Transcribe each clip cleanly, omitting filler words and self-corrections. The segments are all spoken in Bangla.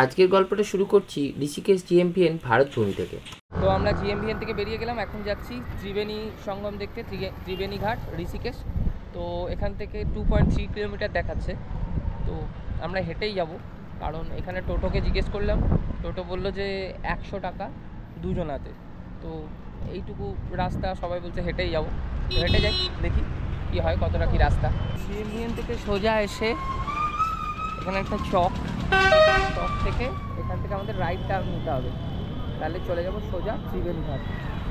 আজকের গল্পটা শুরু করছি ঋষিকেশ জিএমপিএন ভারত ভূমি থেকে। তো আমরা জিএমপিএন থেকে বেরিয়ে গেলাম, এখন যাচ্ছি ত্রিবেণী সঙ্গম দেখতে, ত্রিবেণী ঘাট ঋষিকেশ। তো এখান থেকে 2.3 কিলোমিটার দেখাচ্ছে। তো আমরা হেঁটেই যাব, কারণ এখানে টোটোকে জিজ্ঞেস করলাম, টোটো বললো যে 100 টাকা দুজনাতে। তো এইটুকু রাস্তা সবাই বলছে হেঁটেই যাবো, তো হেঁটে যাই, দেখি কী হয়, কতটা কী রাস্তা। জিএমপিএন থেকে সোজা এসে এখানে একটা চক থেকে এখান থেকে আমাদের রাইট টার্ন নিতে হবে, তাহলে চলে যাব সোজা ত্রিবেণী ঘাট।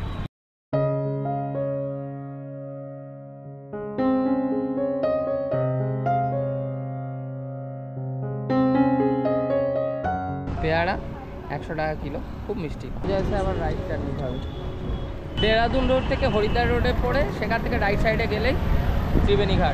পেয়ারা 100 টাকা কিলো, খুব মিষ্টি। সোজা এসে আবার রাইট টার্ন নিতে হবে। দেহরাদুন রোড থেকে হরিদ্বার রোডে পড়ে সেখান থেকে রাইট সাইডে গেলেই ত্রিবেণী ঘাট।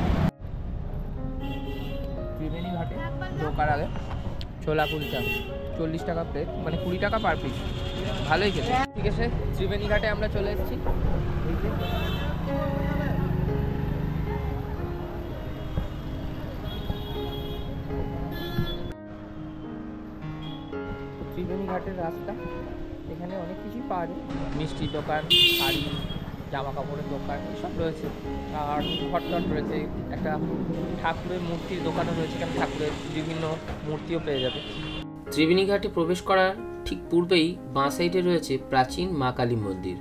ত্রিবেণী ঘাটে ঢোকার আগে ছোলা কুলচা 40 টাকা প্লেট, মানে 20 টাকা পার পিস, ভালোই খেতে। ঠিক আছে, ত্রিবেণী ঘাটে আমরা চলে এসেছি। ত্রিবেণী ঘাটের রাস্তা, এখানে অনেক কিছুই পাওয়া যায়, মিষ্টির দোকান, শাড়ি, জামা কাপড়ের দোকান এসব রয়েছে, আর হটটট রয়েছে, একটা ঠাকুরের মূর্তির দোকানও রয়েছে, এখানে ঠাকুরের বিভিন্ন মূর্তিও পেয়ে যাবে। ত্রিবেণী ঘাটে প্রবেশ করার ঠিক পূর্বেই বাঁ সাইডে রয়েছে প্রাচীন মা কালী মন্দির।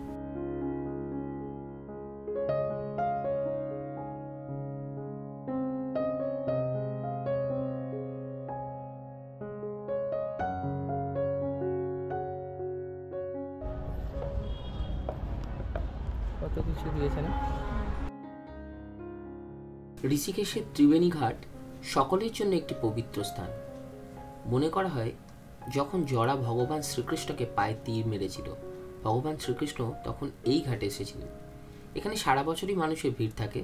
কত কিছু দিয়েছে না। ঋষিকেশের ত্রিবেণী ঘাট সকলের জন্য একটি পবিত্র স্থান। মনে করা হয় যখন জরা ভগবান শ্রীকৃষ্ণকে পায়ে তীর মেরেছিল, ভগবান শ্রীকৃষ্ণ তখন এই ঘাটে এসেছিলেন। এখানে সারা বছরই মানুষের ভিড় থাকে।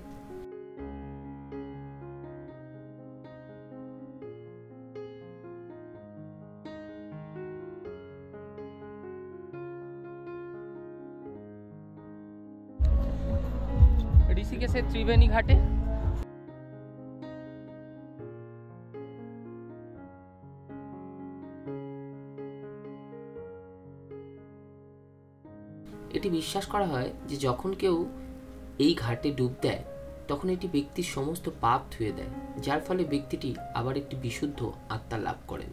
ঋষিকেশের ত্রিবেণী ঘাটে এটি বিশ্বাস করা হয় যে যখন কেউ এই ঘাটে ডুব দেয় তখন এটি ব্যক্তির সমস্ত পাপ ধুয়ে দেয়, যার ফলে ব্যক্তিটি আবার একটি বিশুদ্ধ আত্মা লাভ করেন।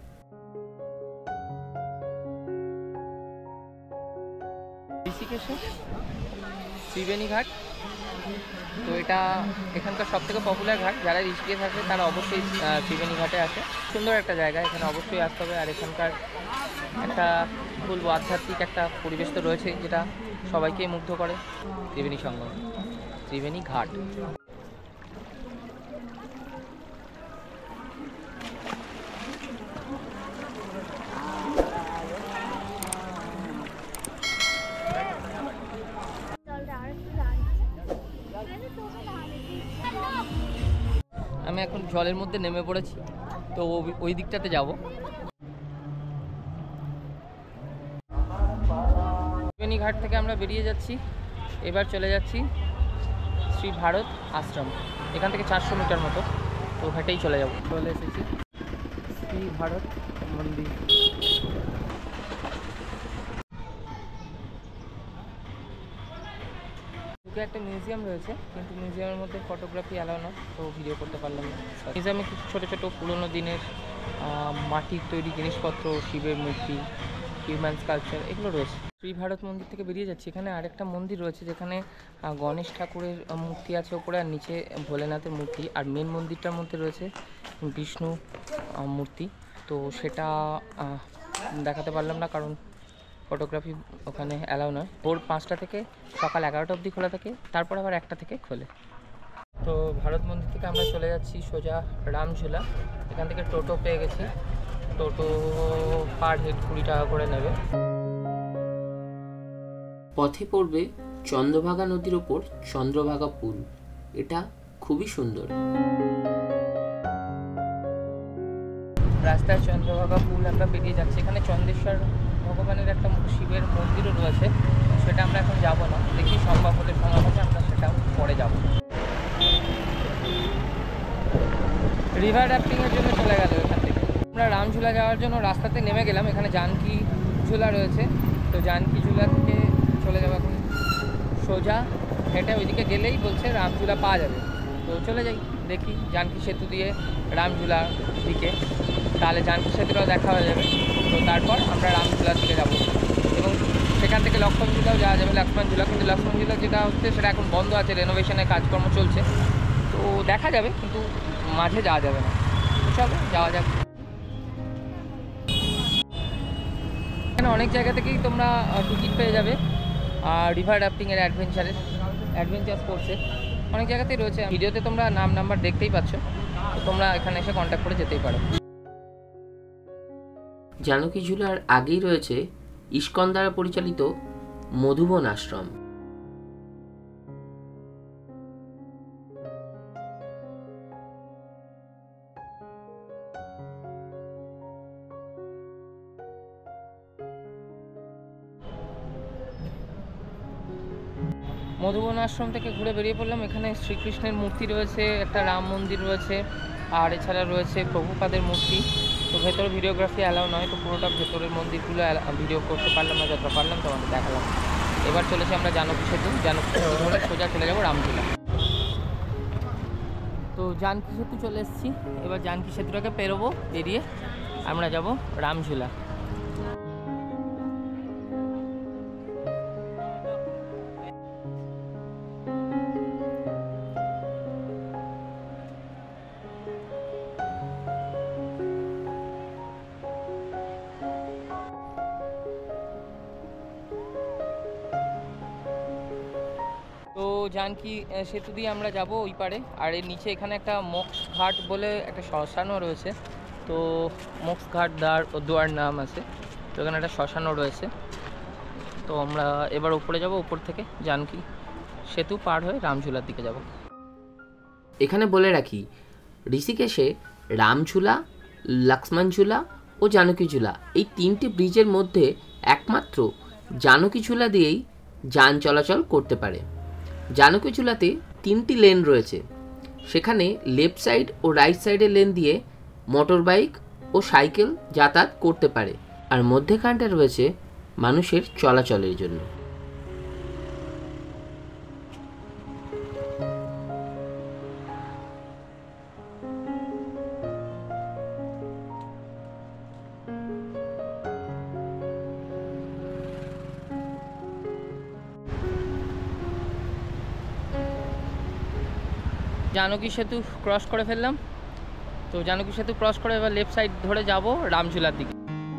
ঋষিকেশের ত্রিবেণী ঘাট, তো এটা এখানকার সব থেকে পপুলার ঘাট। যারা ঋষিকেশ আসে তারা অবশ্যই ত্রিবেণী ঘাটে আসে। সুন্দর একটা জায়গা, এখানে অবশ্যই আসতে হবে। আর এখানকার একটা বলবো আধ্যাত্মিক একটা পরিবেশ তো রয়েছে, যেটা সবাইকে মুগ্ধ করে। ত্রিবেণী সঙ্গম, ত্রিবেণী ঘাট। আমি এখন জলের মধ্যে নেমে পড়েছি, তো ওই দিকটাতে যাব। ত্রিবেণী ঘাট থেকে আমরা বেরিয়ে যাচ্ছি, এবার চলে যাচ্ছি শ্রী ভারত আশ্রম। এখান থেকে 400 মিটার মতো, তো ঘাটেই চলে যাব। চলে এসেছি শ্রী ভারত মন্দির। একটা মিউজিয়াম রয়েছে, কিন্তু মিউজিয়ামের মধ্যে ফটোগ্রাফি অ্যালাউ না, তো ভিডিও করতে পারলাম না। মিউজিয়ামে কিছু ছোটো ছোটো পুরোনো দিনের মাটির তৈরি জিনিসপত্র, শিবের মূর্তি, হিউম্যান স্কাল্পচার এগুলো রয়েছে। শ্রী ভারত মন্দির থেকে বেরিয়ে যাচ্ছি। এখানে আরেকটা মন্দির রয়েছে যেখানে গণেশ ঠাকুরের মূর্তি আছে ওপরে, আর নিচে ভোলেনাথের মূর্তি, আর মেন মন্দিরটার মধ্যে রয়েছে বিষ্ণু মূর্তি। তো সেটা দেখাতে পারলাম না, কারণ ফটোগ্রাফি ওখানে অ্যালাউ নয়। ভোর 5টা থেকে সকাল 11টা অবধি খোলা থাকে, তারপর আবার 1টা থেকে খোলে। তো ভারত মন্দির থেকে আমরা চলে যাচ্ছি সোজা রামঝুলা। এখান থেকে টোটো পেয়ে গেছি, টোটো পার হেড 20 টাকা করে নেবে। পথে পড়বে চন্দ্রভাগা নদীর ওপর চন্দ্রভাগা পুল, এটা খুবই সুন্দর। রাস্তায় চন্দ্রভাগা পুল আমরা বেরিয়ে যাচ্ছি। এখানে চন্দ্রেশ্বর ভগবানের একটা শিবের মন্দিরও রয়েছে, সেটা আমরা এখন যাব না, দেখি সম্ভব হলে সময় হবে আমরা সেটা পরে যাব। রিভার রাফটিংয়ের জন্য চলে গেল এখান থেকে। আমরা রামঝুলা যাওয়ার জন্য রাস্তাতে নেমে গেলাম। এখানে জানকী ঝুলা রয়েছে, তো জানকী ঝুলা থেকে চলে যাবো এখন সোজা হেঁটে। ওইদিকে গেলেই বলছে রামঝুলা পাওয়া যাবে, তো চলে যাই দেখি জানকী সেতু দিয়ে রামঝুলার দিকে, তাহলে জানকী সেতুটাও দেখা হয়ে যাবে। তো তারপর আমরা রামঝুলার দিকে যাব এবং সেখান থেকে লক্ষ্মণ ঝুলাও যাওয়া যাবে। লক্ষ্মণ ঝুলা, কিন্তু লক্ষ্মণ ঝুলা যেটা হচ্ছে সেটা এখন বন্ধ আছে, রেনোভেশনের কাজকর্ম চলছে, তো দেখা যাবে কিন্তু মাঝে যাওয়া যাবে না। চলো যাওয়া যাক। এখানে অনেক জায়গা থেকেই তোমরা টিকিট পেয়ে যাবে, আর রিভার রাফটিংয়ের অ্যাডভেঞ্চার স্পোর্টসের অনেক জায়গাতেই রয়েছে। ভিডিওতে তোমরা নাম নাম্বার দেখতেই পাচ্ছ, তো তোমরা এখানে এসে কন্ট্যাক্ট করে যেতেই পারো। জানকী ঝুলার আগেই রয়েছে ইস্কন দ্বারা পরিচালিত মধুবন আশ্রম। মধুবন আশ্রম থেকে ঘুরে বেরিয়ে পড়লাম। এখানে শ্রীকৃষ্ণের মূর্তি রয়েছে, একটা রাম মন্দির রয়েছে, আর এছাড়া রয়েছে প্রভুপাদের মূর্তি। তো ভেতরে ভিডিওগ্রাফি অ্যালাউ নয়, তো পুরোটা ভেতরের মন্দিরগুলো ভিডিও করতে পারলাম না, যতটা পারলাম তোমাদের দেখালাম। এবার চলেছি আমরা জানকী সেতু ধরে সোজা চলে যাবো রামঝুলা। তো জানকী সেতু চলে এসেছি, এবার জানকী সেতুটাকে পেরোবো, পেরিয়ে আমরা যাব রামঝুলা। তো জানকী সেতু দিয়ে আমরা যাব ওই পারে, আর এর নিচে এখানে একটা মোক্ষ ঘাট বলে একটা শ্মশানও রয়েছে। তো মোক্ষ ঘাট দুয়ার নাম আছে, তো এখানে একটা শ্মশানও রয়েছে। তো আমরা এবার উপরে যাব, উপর থেকে জানকী সেতু পার হয়ে রামঝুলার দিকে যাব। এখানে বলে রাখি, ঋষিকেশে রামঝুলা, লক্ষ্মণ ঝুলা ও জানকী ঝুলা এই তিনটি ব্রিজের মধ্যে একমাত্র জানকী ঝুলা দিয়েই যান চলাচল করতে পারে। জানকী ঝুলাতে 3টি লেন রয়েছে, সেখানে লেফট সাইড ও রাইট সাইডের লেন দিয়ে মোটর বাইক ও সাইকেল যাতায়াত করতে পারে, আর মধ্যেখানটা রয়েছে মানুষের চলাচলের জন্য। জানকী সেতু ক্রস করে ফেললাম। তো জানকী সেতু ক্রস করে এবার লেফট সাইড ধরে যাব রামঝুলার দিকে।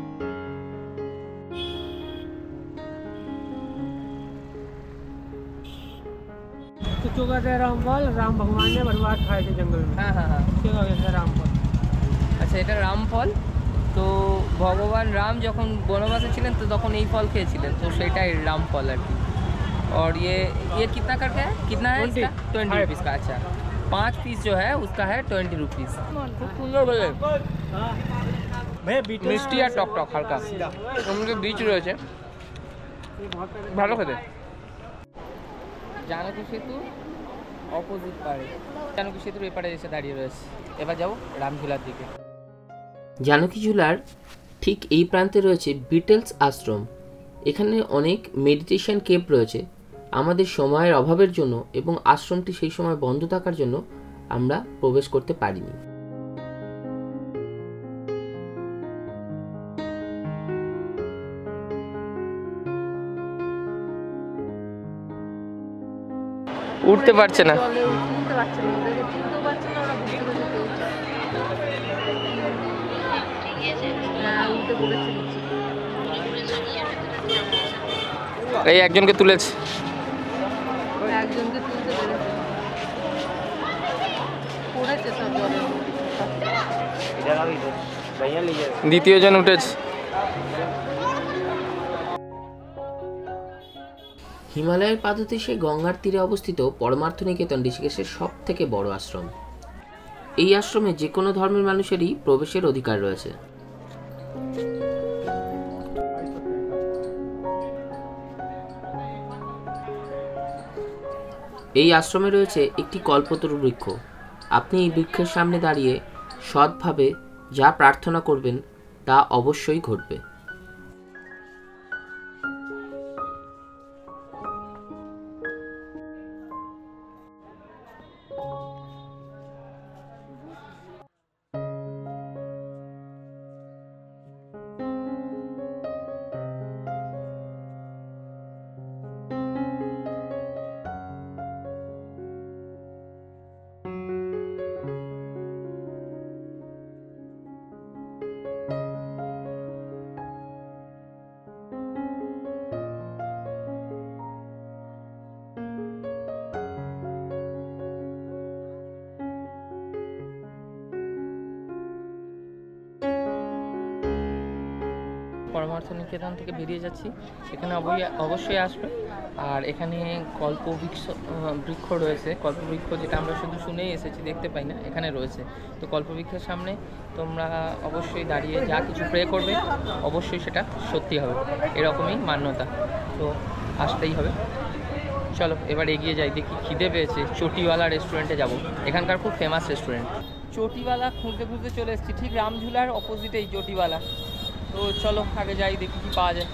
तो कहते रामफल, राम भगवान ने बरबाद खाए थे जंगल में। हाँ हाँ हाँ, रामफल। আচ্ছা এটা রামফল। তো ভগবান রাম যখন বনবাসে ছিলেন তো তখন এই ফল খেয়েছিলেন, তো সেটাই রামফল আর কি। और ये कितना करके है, कितना है इसका? 20 रुपीज़ का। अच्छा 5 पीस जो है उसका है 20 रुपीज़। খুব সুন্দর বলে মিষ্টি আর টক টক হালকা, আমাদের বীজ রয়েছে, ভালো খেতে। জানকী সেতু অপোজিট পারে, জানকী সেতুর এপারে এসে দাঁড়িয়ে রয়েছে। এবার যাবো রামঝুলার দিকে। জানকী ঝুলার ঠিক এই প্রান্তে রয়েছে বিটেলস আশ্রম। এখানে অনেক মেডিটেশন কেপ রয়েছে। আমাদের সময়ের অভাবের জন্য এবং আশ্রমটি সেই সময় বন্ধ থাকার জন্য আমরা প্রবেশ করতে পারিনি। উঠতে পারছে না, এই একজনকে তুলেছে, দ্বিতীয় জন উঠেছে। হিমালয়ের পাদদেশে গঙ্গার তীরে অবস্থিত পরমার্থ নিকেতন ঋষিকেশের সব থেকে বড় আশ্রম। এই আশ্রমে যে কোনো ধর্মের মানুষেরই প্রবেশের অধিকার রয়েছে। এই আশ্রমে রয়েছে একটি কল্পতরু বৃক্ষ। আপনি এই বৃক্ষের সামনে দাঁড়িয়ে সৎভাবে যা প্রার্থনা করবেন তা অবশ্যই ঘটবে। পরমার্থ নিকেতন থেকে বেরিয়ে যাচ্ছি, এখানে অবশ্যই আসবে। আর এখানে বৃক্ষ রয়েছে, কল্পবৃক্ষ, যেটা আমরা শুধু শুনেই এসেছি, দেখতে পাই না, এখানে রয়েছে। তো কল্পবৃক্ষের সামনে তোমরা অবশ্যই দাঁড়িয়ে যা কিছু প্রে করবে অবশ্যই সেটা সত্যি হবে, এরকমই মান্যতা। তো আসতেই হবে। চলো এবার এগিয়ে যাই, দেখি খিদে পেয়েছে। চটিওয়ালা রেস্টুরেন্টে যাব, এখানকার খুব ফেমাস রেস্টুরেন্ট। চটিওয়ালা খুঁজতে খুঁজতে চলে এসেছি, ঠিক রামঝুলার অপোজিটেই চটিওয়ালা। তো চলো আগে যাই, দেখি কি পাওয়া যায়।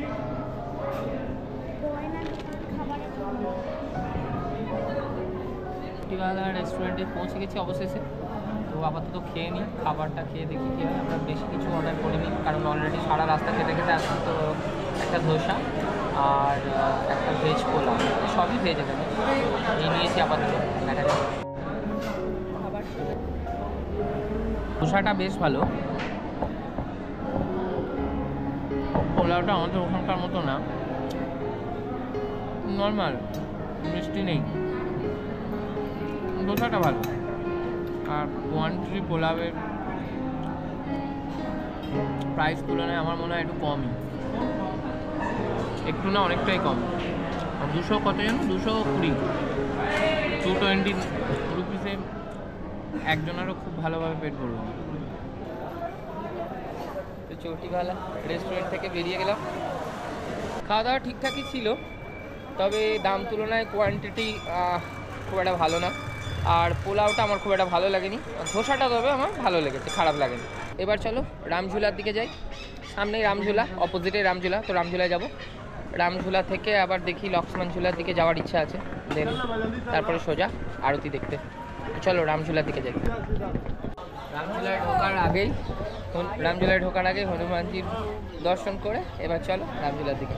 চটিওয়ালা রেস্টুরেন্টে পৌঁছে গেছি অবশেষে। তো আপাতত খেয়ে নিই, খাবারটা খেয়ে দেখি কী হয়। আমরা বেশি কিছু অর্ডার করে নিই, কারণ অলরেডি সারা রাস্তা খেতে খেতে আসছি। তো একটা ধোসা আর একটা ভেজ পোলাও, সবই ভেজ এখানে, এই নিয়েছি আপাতত। দেখা যাক। ধোসাটা বেশ ভালো, পোলাওটা আমাদের ওখানকার মতো না, নর্মাল, মিষ্টি নেই। ধোসাটা ভালো। আর কোয়ান্টিটি পোলাওয়ের প্রাইস তুলনায় আমার মনে হয় একটু কমই, একটু না অনেকটাই কম। 200 কত যেন, 220, 220 রুপিসে একজনেরও খুব ভালোভাবে পেট ভরবে। তো চটিওয়ালা রেস্টুরেন্ট থেকে বেরিয়ে গেলাম। খাওয়া দাওয়া ঠিকঠাকই ছিল, তবে দাম তুলনায় কোয়ান্টিটি খুব একটা ভালো না। আর পোলাওটা আমার খুব একটা ভালো লাগেনি, ধোসাটা তবে আমার ভালো লেগেছে, খারাপ লাগেনি। এবার চলো রামঝুলার দিকে যাই, সামনেই রামঝুলা, অপোজিটে রামঝুলা। তো রামঝুলায় যাব, রামঝুলা থেকে আবার দেখি লক্ষ্মণ ঝুলার দিকে যাওয়ার ইচ্ছা আছে, দেন তারপরে সোজা আরতি দেখতে। চলো রামঝুলার দিকে যাই। রামঝুলায় ঢোকার আগেই হনুমানজির দর্শন করে এবার চলো রামঝুলার দিকে।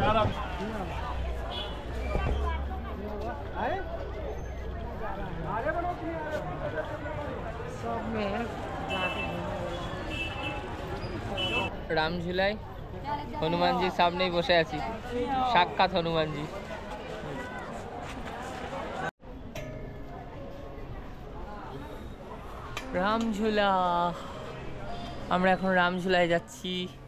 রামঝুলায় হনুমানজির সামনেই বসে আছি, সাক্ষাৎ হনুমানজি। রামঝুলা, আমরা এখন রামঝুলায় যাচ্ছি।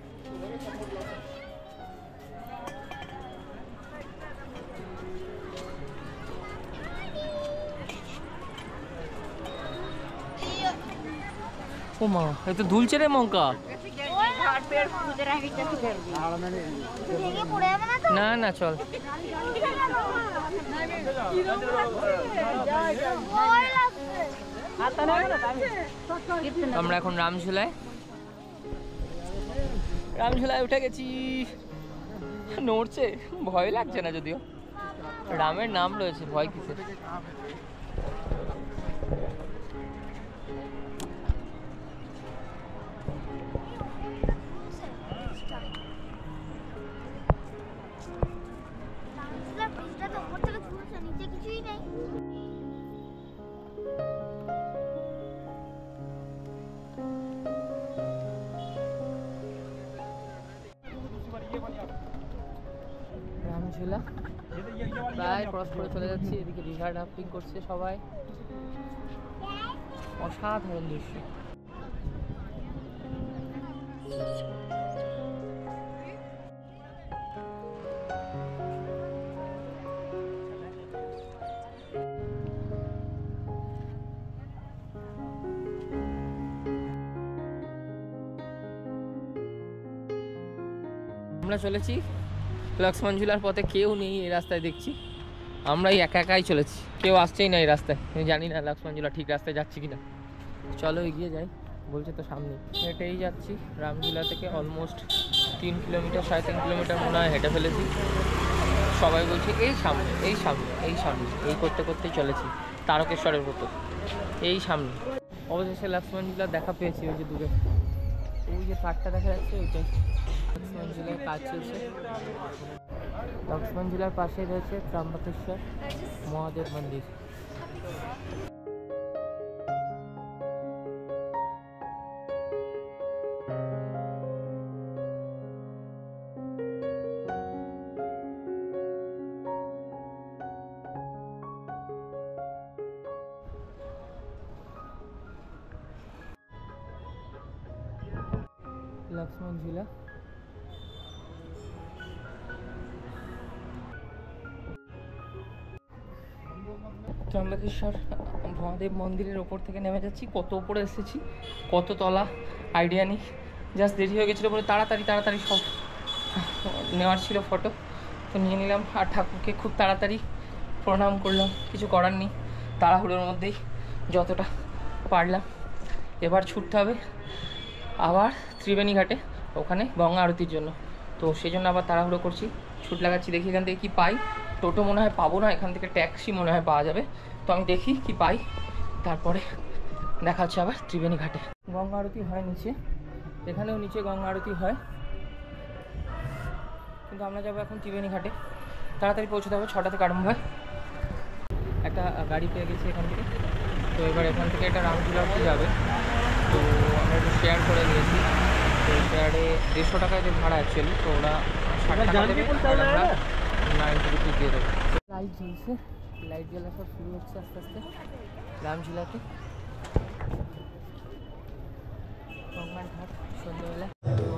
ও মা, এ তো দুলছে রে মঙ্কা। না না চল। আমরা এখন রামঝুলায় উঠে গেছি। নড়ছে, ভয় লাগছে না যদিও, রামের নাম রয়েছে, ভয় কিসের। রামঝুলা প্রায় ক্রস করে চলে যাচ্ছি। এদিকে রিভার রাফটিং করছে সবাই, অসাধারণ দৃশ্য। আমরা চলেছি লক্ষ্মণ ঝুলার পথে, কেউ নেই এই রাস্তায় দেখছি, আমরাই একা একাই চলেছি, কেউ আসছেই না এই রাস্তায়। আমি জানি না লক্ষ্মণ ঝুলা ঠিক রাস্তায় যাচ্ছি কিনা। চলো এগিয়ে যাই। বলছে তো সামনে। হেঁটেই যাচ্ছি রামঝুলা থেকে অলমোস্ট 3 কিলোমিটার 3.5 কিলোমিটার মনে হয় হেঁটে ফেলেছি। সবাই বলছে এই সামনে এই সামনে এই সামনে, এই করতে করতেই চলেছি তারকেশ্বরের মতো এই সামনে। অবশেষে লক্ষ্মণ ঝুলা দেখা পেয়েছি। ওই যে দূরে ওই যে কাঠটা দেখা যাচ্ছে ওইটাই লক্ষ্মণ ঝুলার কাজ চলছে। লক্ষ্মণ ঝুলার পাশে রয়েছে ত্রম্বকেশ্বর মহাদেব মন্দির। লক্ষ্মণ ঝুলা ত্রম্বকেশ্বর মহাদেব মন্দিরের ওপর থেকে নেমে যাচ্ছি। কত উপরে এসেছি, কত তলা আইডিয়া নেই। জাস্ট দেরি হয়ে গেছিলো বলে তাড়াতাড়ি সব নেওয়ার ছিল ফটো, তো নিয়ে নিলাম। আর ঠাকুরকে খুব তাড়াতাড়ি প্রণাম করলাম, কিছু করার নেই, তাড়াহুড়োর মধ্যেই যতটা পারলাম। এবার ছুটতে হবে আবার ত্রিবেণী ঘাটে, ওখানে গঙ্গা আরতির জন্য। তো সেই জন্য আবার তাড়াহুড়ো করছি, ছুট লাগাচ্ছি। দেখি এখান থেকে কী পাই। টোটো মনে হয় পাবো না, এখান থেকে ট্যাক্সি মনে হয় পাওয়া যাবে। তো আমি দেখি কি পাই, তারপরে দেখা হচ্ছে আবার ত্রিবেণী ঘাটে। গঙ্গা আরতি হয় নিচে, এখানেও নিচে গঙ্গা আরতি হয়, কিন্তু আমরা যাবো এখন ত্রিবেণী ঘাটে। তাড়াতাড়ি পৌঁছতে হবে, 6টা থেকে আরম্ভ হয়। একটা গাড়ি পেয়ে গেছি এখান থেকে। তো এবার এখান থেকে একটা রামঝুলা অবধি যাবে। তো আমরা একটু শেয়ার করে নিয়েছি। তো শেয়ারে 150 টাকায় যে ভাড়া অ্যাকচুয়ালি, তো ওরা 60 টাকা দেবে, আমরা 90 রুপিস দিয়ে দেবো। লাইট জ্বলছে, লাইট জ্বলা সব শুরু হচ্ছে আস্তে আস্তে রামঝুলাতে। গঙ্গার ঘাট সন্ধ্যেবেলা।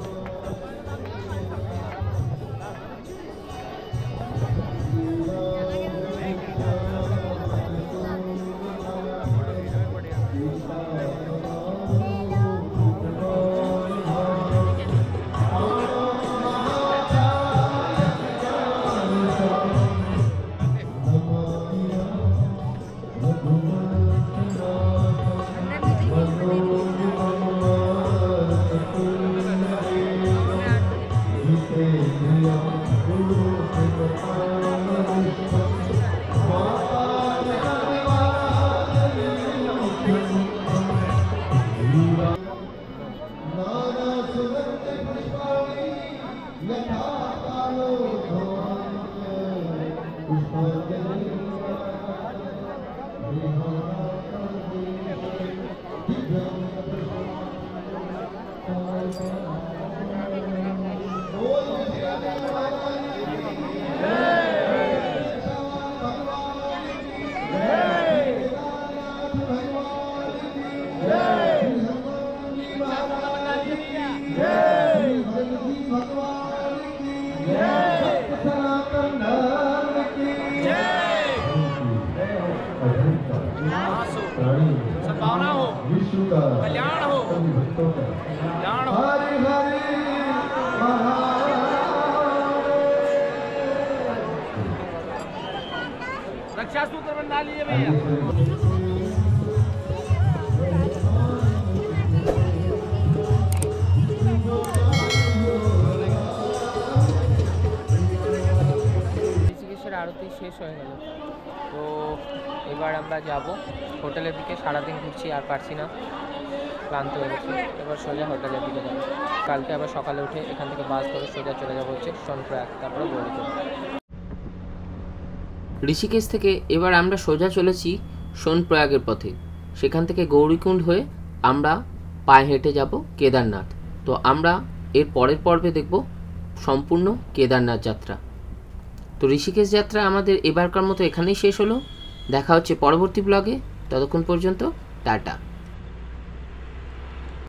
कल्याण हो, कल्याण हो। रक्षा सूत्र बना लिए भैया। আরতি শেষ হয়ে গেল। তো এবার আমরা যাব হোটেলের দিকে। সারাদিন ঘুরছি, আর পারছি না, ক্লান্ত হয়ে গেছি। এবার সোজা হোটেলের দিকে যাবো। কালকে আবার সকালে উঠে এখান থেকে বাস ধরে সোজা চলে যাবো হচ্ছে সোনপ্রয়াগ, তারপরে গৌরীকুণ্ড। ঋষিকেশ থেকে এবার আমরা সোজা চলেছি সোনপ্রয়াগের পথে। সেখান থেকে গৌরীকুণ্ড হয়ে আমরা পায়ে হেঁটে যাব কেদারনাথ। তো আমরা এর পরের পর্বে দেখব সম্পূর্ণ কেদারনাথ যাত্রা। তো ঋষিকেশ যাত্রা আমাদের এবারকার মতো এখানেই শেষ হলো। দেখা হচ্ছে পরবর্তী ব্লগে। ততক্ষণ পর্যন্ত টাটা।